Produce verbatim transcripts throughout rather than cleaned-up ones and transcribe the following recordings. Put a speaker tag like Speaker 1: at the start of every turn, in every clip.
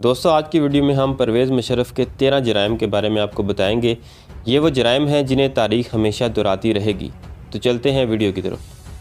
Speaker 1: दोस्तों, आज की वीडियो में हम परवेज़ मुशर्रफ के तेरह जराइम के बारे में आपको बताएंगे। ये वो जराइम हैं जिन्हें तारीख़ हमेशा दोहराती रहेगी। तो चलते हैं वीडियो की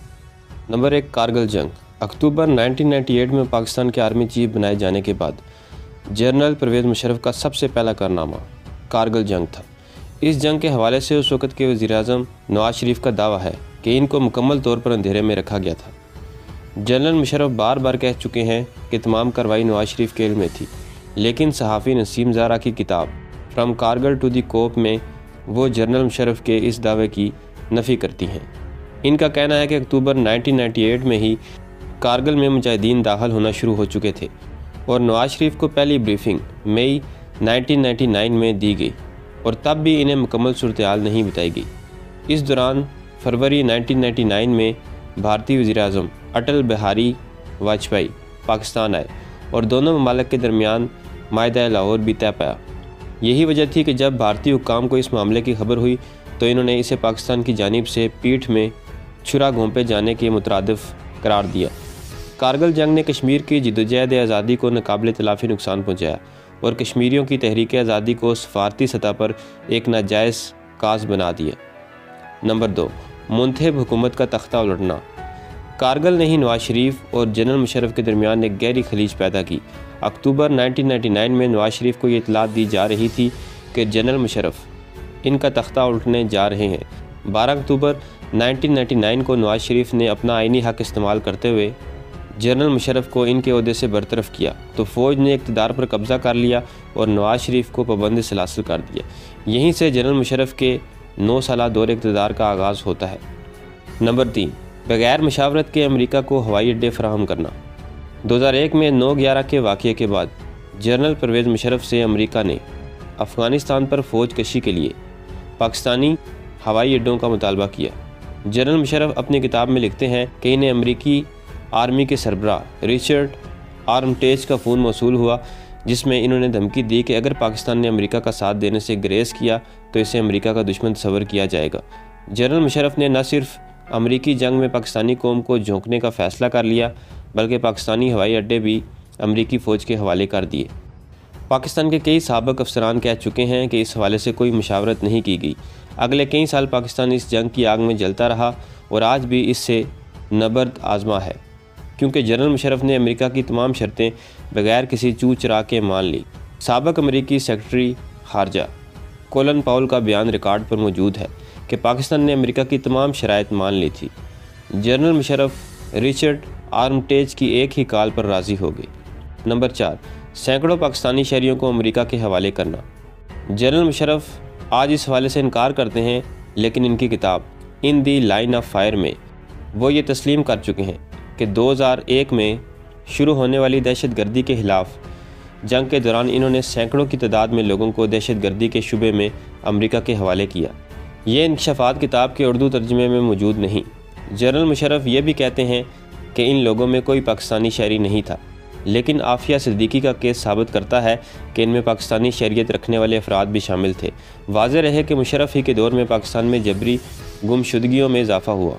Speaker 1: तरफ। नंबर एक, कारगिल जंग। अक्टूबर उन्नीस सौ अट्ठानवे में पाकिस्तान के आर्मी चीफ बनाए जाने के बाद जनरल परवेज़ मुशर्रफ का सबसे पहला कारनामा कारगिल जंग था। इस जंग के हवाले से उस वक़्त के वज़ीर-ए-आज़म नवाज़ शरीफ का दावा है कि इनको मुकम्मल तौर पर अंधेरे में रखा गया था। जनरल मुशर्रफ बार बार कह चुके हैं कि तमाम कार्रवाई नवाज़ शरीफ के इल्म में थी, लेकिन सहाफ़ी नसीम ज़ारा की किताब from Kargil to the coup में वो जनरल मुशर्रफ के इस दावे की नफ़ी करती हैं। इनका कहना है कि अक्टूबर उन्नीस सौ अट्ठानवे में ही कारगिल में मुजाहिदीन दाखिल होना शुरू हो चुके थे और नवाज़ शरीफ को पहली ब्रीफिंग मई उन्नीस सौ निन्यानवे में दी गई और तब भी इन्हें मुकम्मल सूरत-ए-हाल नहीं बताई गई। इस दौरान फरवरी उन्नीस सौ निन्यानवे में भारतीय वज़ीर-ए-आज़म अटल बिहारी वाजपेयी पाकिस्तान आए और दोनों ममालिक के दरमियान माहिदा लाहौर भी तय पाया। यही वजह थी कि जब भारतीय हुक्काम को इस मामले की खबर हुई तो इन्होंने इसे पाकिस्तान की जानिब से पीठ में छुरा घोंपे जाने के मुतरादिफ करार दिया। कारगिल जंग ने कश्मीर की जद्दोजहद आज़ादी को नाकाबिल तलाफ़ी नुकसान पहुँचाया और कश्मीरियों की तहरीक आज़ादी को सफारती सतह पर एक नाजायज़ काज बना दिया। नंबर दो, मुंतखब हुकूमत का तख्ता उलटना। कारगिल ने ही नवाज शरीफ और जनरल मुशर्रफ के दरमियान एक गहरी खलीज पैदा की। अक्टूबर उन्नीस सौ निन्यानवे में नवाज शरीफ को ये इतला दी जा रही थी कि जनरल मुशर्रफ इनका तख्ता उल्टने जा रहे हैं। बारह अक्टूबर उन्नीस सौ निन्यानवे को नवाज शरीफ ने अपना आइनी हक इस्तेमाल करते हुए जनरल मुशर्रफ को इनके ओहदे से बरतरफ किया तो फ़ौज ने इक़्तिदार पर कब्ज़ा कर लिया और नवाज शरीफ को पाबंद सलासिल कर दिया। यहीं से जनरल मुशर्रफ के नौ साला दौर इक़्तिदार का आगाज़ होता है। नंबर तीन, बग़ैर मशावरत के अमेरिका को हवाई अड्डे फराहम करना। दो हज़ार एक में नौ ग्यारह के वाक़ये के बाद जनरल परवेज़ मुशर्रफ से अमेरिका ने अफ़गानिस्तान पर फ़ौज कशी के लिए पाकिस्तानी हवाई अड्डों का मुतालबा किया। जनरल मुशर्रफ अपनी किताब में लिखते हैं कि इन्हें अमेरिकी आर्मी के सरबराह रिचर्ड आर्मटेज का फ़ोन मौसूल हुआ, जिसमें इन्होंने धमकी दी कि अगर पाकिस्तान ने अमेरिका का साथ देने से ग्रेज़ किया तो इसे अमेरिका का दुश्मन तस्वर किया जाएगा। जनरल मुशर्रफ ने न सिर्फ अमरीकी जंग में पाकिस्तानी कौम को झोंकने का फ़ैसला कर लिया बल्कि पाकिस्तानी हवाई अड्डे भी अमरीकी फ़ौज के हवाले कर दिए। पाकिस्तान के कई साबिक़ अफसरान कह चुके हैं कि इस हवाले से कोई मुशावरत नहीं की गई। अगले कई साल पाकिस्तान इस जंग की आग में जलता रहा और आज भी इससे नबर्द आज़मा है, क्योंकि जनरल मुशर्रफ ने अमेरिका की तमाम शर्तें बगैर किसी चू चरा के मान ली। साबिक़ अमरीकी सेक्रेटरी ख़ारजा कोलन पाउल का बयान रिकॉर्ड पर मौजूद है कि पाकिस्तान ने अमेरिका की तमाम शराइत मान ली थी। जनरल मुशर्रफ रिचर्ड आर्मटेज की एक ही कॉल पर राज़ी हो गए। नंबर चार, सैकड़ों पाकिस्तानी शहरियों को अमेरिका के हवाले करना। जनरल मुशर्रफ आज इस हवाले से इनकार करते हैं, लेकिन इनकी किताब in the line of fire में वो ये तस्लीम कर चुके हैं कि दो हज़ार एक में शुरू होने वाली दहशत गर्दी के ख़िलाफ़ जंग के दौरान इन्होंने सैकड़ों की तादाद में लोगों को दहशत गर्दी के शुबे में अमेरिका के हवाले किया। ये इंकशाफात किताब के उर्दू तर्जुमे में मौजूद नहीं। जनरल मुशर्रफ ये भी कहते हैं कि इन लोगों में कोई पाकिस्तानी शहरी नहीं था, लेकिन आफिया सिद्दीकी का केस साबित करता है कि इनमें पाकिस्तानी शहरियत रखने वाले अफराद भी शामिल थे। वाज़ेह रहे कि मुशर्रफ ही के दौर में पाकिस्तान में जबरी गुमशुदगियों में इजाफ़ा हुआ।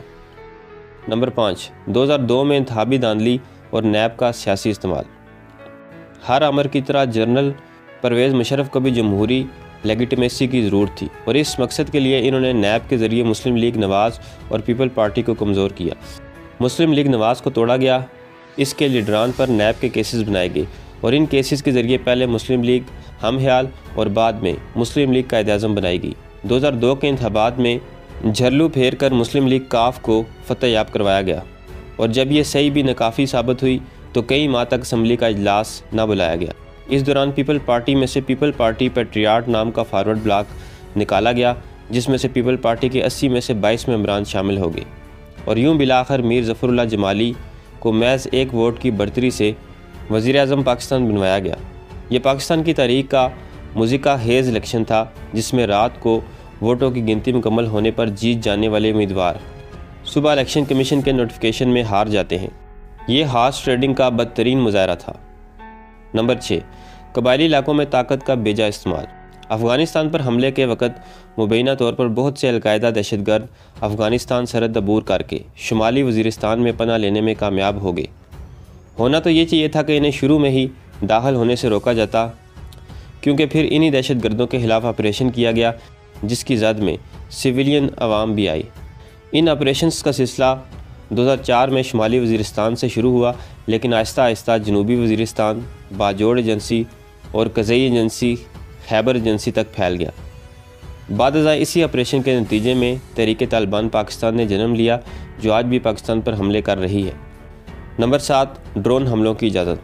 Speaker 1: नंबर पाँच, दो हज़ार दो में इंतखाबी धांधली और नैब का सियासी इस्तेमाल। हर अमर की तरह जनरल परवेज़ मुशर्रफ को भी जमहूरी लेगिटिमेसी की ज़रूरत थी और इस मकसद के लिए इन्होंने नैब के ज़रिए मुस्लिम लीग नवाज़ और पीपल पार्टी को कमज़ोर किया। मुस्लिम लीग नवाज़ को तोड़ा गया, इसके लीडरान पर नैब के केसेस बनाए गए और इन केसेस के ज़रिए पहले मुस्लिम लीग हम ख्याल और बाद में मुस्लिम लीग कायद-ए-आज़म बनाई गई। दो हज़ार दो के इंतखाबात में झल्लू फेर कर मुस्लिम लीग काफ को फतह याब करवाया गया और जब ये सही भी नाकाफ़ी साबित हुई तो कई माह तक असम्बली का इजलास न बुलाया गया। इस दौरान पीपल पार्टी में से पीपल पार्टी पैट्रियाट नाम का फारवर्ड ब्लॉक निकाला गया, जिसमें से पीपल पार्टी के अस्सी में से बाईस मेंबरान शामिल हो गए और यूं बिलाखिर मीर ज़फ़रुल्लाह जमाली को महज एक वोट की बढ़तरी से वज़ीर-ए-आज़म पाकिस्तान बनवाया गया। ये पाकिस्तान की तारीख़ का मुज़िका हेज़ इलेक्शन था, जिसमें रात को वोटों की गिनती मुकम्मल होने पर जीत जाने वाले उम्मीदवार सुबह इलेक्शन कमीशन के नोटिफिकेशन में हार जाते हैं। ये हॉर्स ट्रेडिंग का बदतरीन मुज़ाहरा था। नंबर छः, कबायली इलाकों में ताकत का बेजा इस्तेमाल। अफ़गानिस्तान पर हमले के वक़्त मुबैना तौर पर बहुत से अलकायदा दहशतगर्द अफ़गानिस्तान सरहद अबूर करके शुमाली वज़ीरिस्तान में पनाह लेने में कामयाब हो गए। होना तो ये चाहिए था कि इन्हें शुरू में ही दाखिल होने से रोका जाता, क्योंकि फिर इन्हीं दहशत गर्दों के ख़िलाफ़ ऑपरेशन किया गया जिसकी जद में सिविलियन अवाम भी आई। इन ऑपरेशंस का सिलसिला दो हज़ार चार में शुमाली वज़ीरिस्तान से शुरू हुआ, लेकिन आहिस्ता आहिस्ता जनूबी वज़ीरिस्तान, बाजोड़ एजेंसी और कज़ई एजेंसी, खैबर एजेंसी तक फैल गया। बादशाह इसी ऑपरेशन के नतीजे में तहरीक तालिबान पाकिस्तान ने जन्म लिया, जो आज भी पाकिस्तान पर हमले कर रही है। नंबर सात, ड्रोन हमलों की इजाज़त।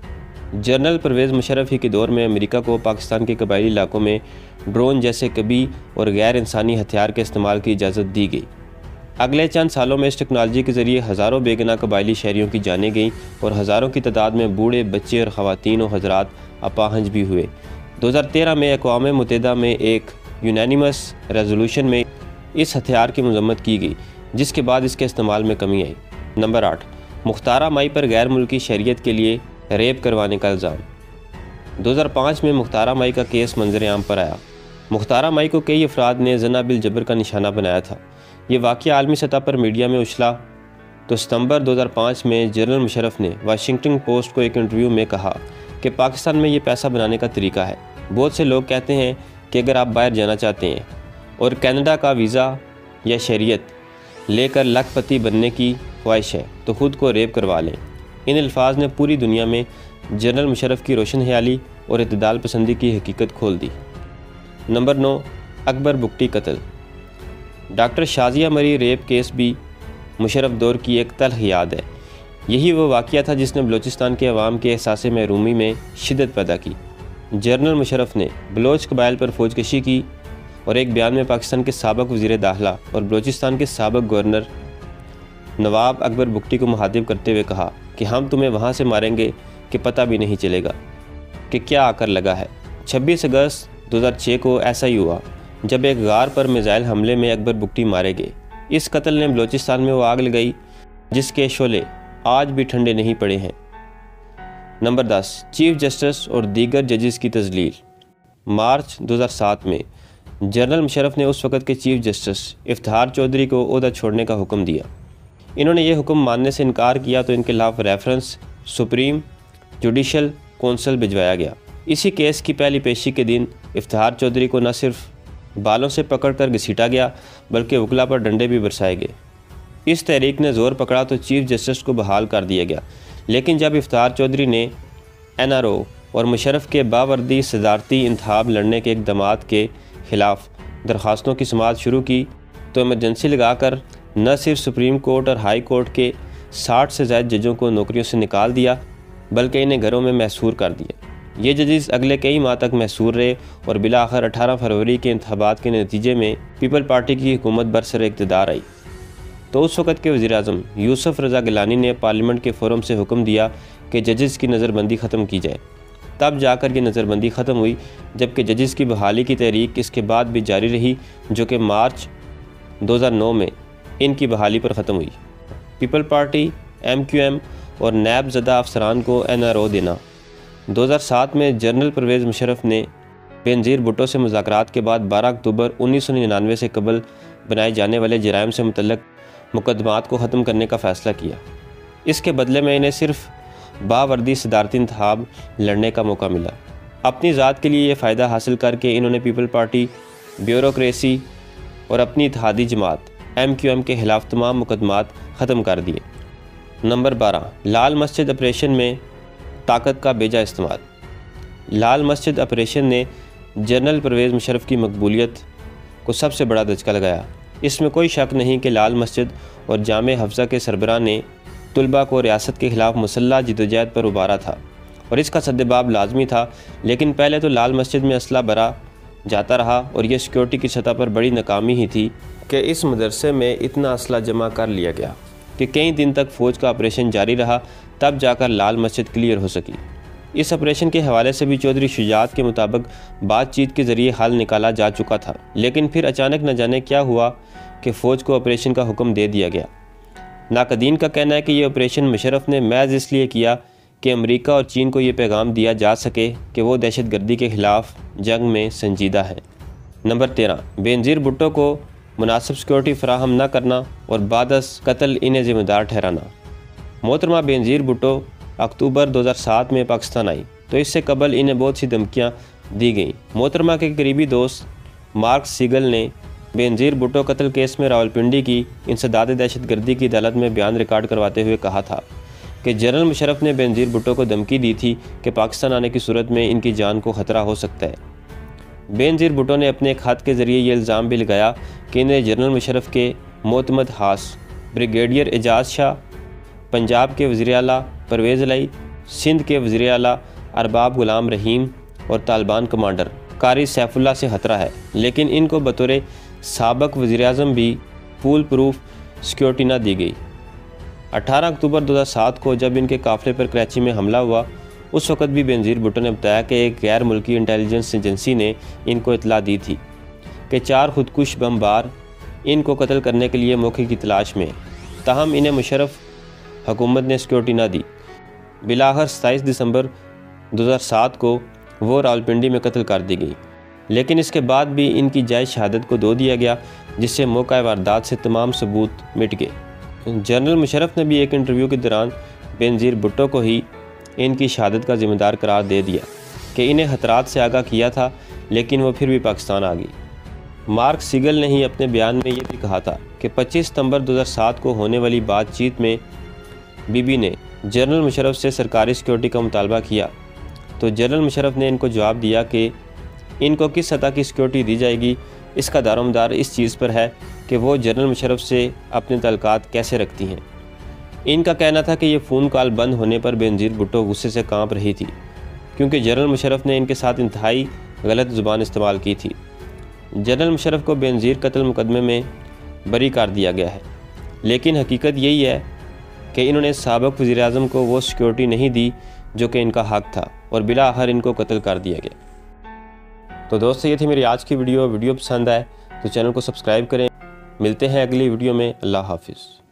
Speaker 1: जनरल परवेज़ मुशर्रफ ही के दौर में अमेरिका को पाकिस्तान के कबायली इलाकों में ड्रोन जैसे कभी और गैर इंसानी हथियार के इस्तेमाल की इजाज़त दी गई। अगले चंद सालों में इस टेक्नोलॉजी के ज़रिए हज़ारों बेगना कबायली शहरियों की जानें गईं और हज़ारों की तादाद में बूढ़े, बच्चे और ख़वातीन और हज़रात अपाहज भी हुए। दो हज़ार तेरह में अक़वाम मुत्तहिदा में एक यूनानिमस रेजोल्यूशन में इस हथियार की मज़म्मत की गई, जिसके बाद इसके इस्तेमाल में कमी आई। नंबर आठ, मुख्तारा माई पर गैर मुल्की शहरियत के लिए रेप करवाने का इल्ज़ाम। दो हज़ार पाँच में मुख्तारा माई का केस मंजर आम पर आया। मुख्तारा माई को कई अफराद ने जना बिल जबर का निशाना बनाया था। ये वाक़या आलमी सतह पर मीडिया में उछला तो सितंबर दो हज़ार पाँच में जनरल मुशर्रफ ने वाशिंगटन पोस्ट को एक इंटरव्यू में कहा कि पाकिस्तान में ये पैसा बनाने का तरीका है। बहुत से लोग कहते हैं कि अगर आप बाहर जाना चाहते हैं और कनाडा का वीज़ा या शहरियत लेकर लखपति बनने की ख्वाहिश है तो ख़ुद को रेप करवा लें। इन अल्फाज ने पूरी दुनिया में जनरल मुशर्रफ की रोशन ख्याली और इत्तेदाल पसंदी की हकीकत खोल दी। नंबर नौ, अकबर बुगटी कत्ल। डॉक्टर शाजिया मरी रेप केस भी मुशर्रफ दौर की एक तल्ख याद है। यही वो वाक़या था जिसने बलूचिस्तान के अवाम के एहसास महरूमी में शिद्दत पैदा की। जनरल मुशर्रफ ने बलोच कबाइल पर फौजकशी की और एक बयान में पाकिस्तान के साबिक़ वज़ीर दाखिला और बलूचिस्तान के साबिक़ गवर्नर नवाब अकबर बुगटी को मुखातिब करते हुए कहा कि हम तुम्हें वहाँ से मारेंगे कि पता भी नहीं चलेगा कि क्या आकर लगा है। छब्बीस अगस्त दो हज़ार छह को ऐसा ही हुआ जब एक गार पर मिसाइल हमले में अकबर बुगटी मारे गए। इस कत्ल ने बलूचिस्तान में वो आग लगाई जिसके शोले आज भी ठंडे नहीं पड़े हैं। नंबर दस, चीफ जस्टिस और दीगर जजेस की तजलील। मार्च दो हज़ार सात में जनरल मुशर्रफ ने उस वक़्त के चीफ जस्टिस इफ्तिखार चौधरी को ओहदा छोड़ने का हुक्म दिया। इन्होंने ये हुक्म मानने से इनकार किया तो इनके खिलाफ रेफरेंस सुप्रीम जुडिशल कौंसिल भिजवाया गया। इसी केस की पहली पेशी के दिन इफ्तिखार चौधरी को न सिर्फ बालों से पकड़कर घसीटा गया बल्कि वकला पर डंडे भी बरसाए गए। इस तहरीक ने ज़ोर पकड़ा तो चीफ जस्टिस को बहाल कर दिया गया, लेकिन जब इफ्तिखार चौधरी ने एन आर ओ और मुशर्रफ के बावर्दी सदारती इंतखाब लड़ने के इक़दामात के ख़िलाफ़ दरख्वास्तों की समाअत शुरू की तो इमरजेंसी लगाकर न सिर्फ सुप्रीम कोर्ट और हाई कोर्ट के साठ से ज़ायद जजों को नौकरियों से निकाल दिया बल्कि इन्हें घरों में महसूर कर दिया। ये जजेस अगले कई माह तक महसूर रहे और बिला आखिर अठारह फरवरी के इंतखाबात के नतीजे में पीपल पार्टी की हुकूमत बरसर इक़्तिदार आई। तो उस वक़्त के वज़ीर आज़म यूसुफ रज़ा गिलानी ने पार्लियामेंट के फोरम से हुक्म दिया कि जजेस की नज़रबंदी ख़त्म की जाए। तब जाकर ये नज़रबंदी ख़त्म हुई, जबकि जजेस की बहाली की तहरीक इसके बाद भी जारी रही, जो कि मार्च दो हज़ार नौ में इनकी बहाली पर ख़त्म हुई। People party, M Q M और नैब ज़दा अफसरान को एन आर ओ देना। दो हज़ार सात में जनरल परवेज़ मुशर्रफ ने बेनज़ीर भुट्टो से मुज़ाकरात के बाद बारह अक्टूबर उन्नीस सौ निन्यानवे से कबल बनाए जाने वाले जराइम से मुतल्लक मुकदमात को ख़त्म करने का फ़ैसला किया। इसके बदले में इन्हें सिर्फ बावर्दी सदारती इंतखाब लड़ने का मौका मिला। अपनी ज़ात के लिए ये फ़ायदा हासिल करके इन्होंने पीपल पार्टी, ब्यूरोक्रेसी और अपनी इत्तेहादी जमात एम क्यू एम के ख़िलाफ़ तमाम मुकदमात ख़त्म कर दिए। नंबर बारह, लाल मस्जिद ऑपरेशन में ताकत का बेजा इस्तेमाल। लाल मस्जिद ऑपरेशन ने जनरल परवेज़ मुशर्रफ की मकबूलियत को सबसे बड़ा धचका लगाया। इसमें कोई शक नहीं कि लाल मस्जिद और जामे हफ्ज़ा के सरबराह ने तुलबा को रियासत के ख़िलाफ़ मुसल्लह जद्दोजहद पर उबारा था और इसका सद्देबाब लाजमी था। लेकिन पहले तो लाल मस्जिद में असला भरा जाता रहा और यह सिक्योरिटी की सतह पर बड़ी नाकामी ही थी कि इस मदरसे में इतना असला जमा कर लिया गया कि कई दिन तक फ़ौज का ऑपरेशन जारी रहा, तब जाकर लाल मस्जिद क्लियर हो सकी। इस ऑपरेशन के हवाले से भी चौधरी शुजात के मुताबिक बातचीत के ज़रिए हल निकाला जा चुका था, लेकिन फिर अचानक न जाने क्या हुआ कि फ़ौज को ऑपरेशन का हुक्म दे दिया गया। नाकदीन का कहना है कि यह ऑपरेशन मुशर्रफ ने महज इसलिए किया कि अमेरिका और चीन को ये पैगाम दिया जा सके कि वो दहशत गर्दी के ख़िलाफ़ जंग में संजीदा है। नंबर तेरह, बेनज़ीर भुट्टो को मुनासिब सिक्योरिटी फराहम न करना और बादस कत्ल इन्हें ज़िम्मेदार ठहराना। मोहतरमा बेनज़ीर भुट्टो अक्टूबर दो हज़ार सात में पाकिस्तान आई तो इससे कबल इन्हें बहुत सी धमकियाँ दी गईं। मोहतरमा के करीबी दोस्त मार्क सीगल ने बेनज़ीर भुट्टो कत्ल केस में रावलपिंडी की इंसदाद दहशतगर्दी की अदालत में बयान रिकॉर्ड करवाते हुए कहा था कि जनरल मुशर्रफ ने बेनज़ीर भुट्टो को धमकी दी थी कि पाकिस्तान आने की सूरत में इनकी जान को ख़तरा हो सकता है। बेनज़ीर भुट्टो ने अपने खत के ज़रिए ये इल्ज़ाम भी लगाया कि इन्हें जनरल मुशर्रफ के मोतमद हास, ब्रिगेडियर एजाज शाह, पंजाब के वज़ीर आला परवेज़ इलाई, सिंध के वज़ीर आला अरबाब गुलाम रहीम और तालिबान कमांडर कारी सैफुल्लाह से खतरा है, लेकिन इनको बतौर साबक वज़ीर-ए-आज़म भी फूल प्रूफ सिक्योरिटी न दी गई। अठारह अक्टूबर दो हज़ार सात को जब इनके काफ़िले पर कराची में हमला हुआ, उस वक़्त भी बेनज़ीर भुट्टो ने बताया कि एक गैर मुल्की इंटेलिजेंस एजेंसी ने इनको इतला दी थी कि चार खुदकुश बमबार इनको कत्ल करने के लिए मौके की तलाश में, ताहम इन्हें मुशर्रफ हुकूमत ने सिक्योरिटी न दी। बिलाखिर सत्ताईस दिसंबर दो हज़ार सात को वो रावलपिंडी में कत्ल कर दी गई, लेकिन इसके बाद भी इनकी जायज़ शहादत को दो दिया गया, जिससे मौका वारदात से तमाम सबूत मिट गए। जनरल मुशर्रफ ने भी एक इंटरव्यू के दौरान बेनज़ीर भुट्टो को ही इनकी शहादत का ज़िम्मेदार करार दे दिया कि इन्हें खतरात से आगाह किया था, लेकिन वो फिर भी पाकिस्तान आ गई। मार्क सीगल ने ही अपने बयान में ये भी कहा था कि पच्चीस सितंबर दो हज़ार सात को होने वाली बातचीत में बीबी ने जनरल मुशर्रफ से सरकारी सिक्योरिटी का मुतालबा किया, तो जनरल मुशर्रफ ने इनको जवाब दिया कि इनको किस सतह की सिक्योरिटी दी जाएगी, इसका दारोमदार इस चीज़ पर है कि वो जनरल मुशर्रफ से अपने तल्लुकात कैसे रखती हैं। इनका कहना था कि ये फ़ोन कॉल बंद होने पर बेनज़ीर भुट्टो गुस्से से कांप रही थी, क्योंकि जनरल मुशर्रफ ने इनके साथ इंतहाई गलत ज़ुबान इस्तेमाल की थी। जनरल मुशर्रफ को बेनज़ीर कत्ल मुकदमे में बरी कर दिया गया है, लेकिन हकीकत यही है कि इन्होंने साबिक़ वज़ीर-ए-आज़म को वो सिक्योरिटी नहीं दी जो कि इनका हक़ था, और बिला आखिर इनको कत्ल कर दिया गया। तो दोस्तों, ये थी मेरी आज की वीडियो। वीडियो पसंद आए तो चैनल को सब्सक्राइब करें। मिलते हैं अगली वीडियो में। अल्लाह हाफिज़।